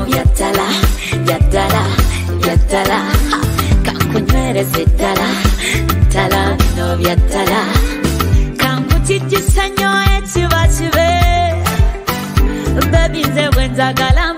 Yatala, yatala, yatala, kankunywere sitala, tala no yatala, kankutijisa nyo echiba chibe, baby nze wenzagala